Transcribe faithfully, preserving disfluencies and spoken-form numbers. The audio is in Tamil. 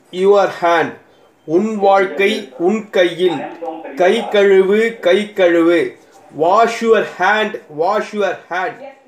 your hand. உன் வாழ்க்கை உன் கையில். கை கழுவு கை கழுவு. Wash your hand, wash your hand.